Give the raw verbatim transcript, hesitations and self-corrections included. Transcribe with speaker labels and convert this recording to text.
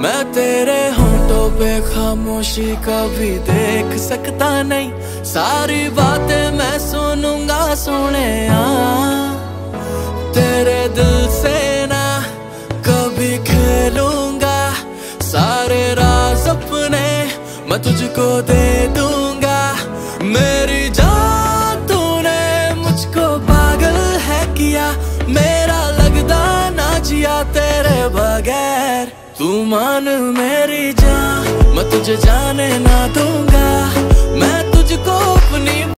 Speaker 1: मैं तेरे होंठों पे खामोशी कभी देख सकता नहीं, सारी बातें मैं सुनूंगा सोने तेरे दिल से ना कभी खेलूंगा, सारे राज अपने मैं तुझको दे दूंगा। मेरी जान तूने मुझको पागल है किया, मेरा लगदा ना जिया तेरे बगैर। तू मान मेरी जान, मैं तुझे जाने ना दूंगा, मैं तुझको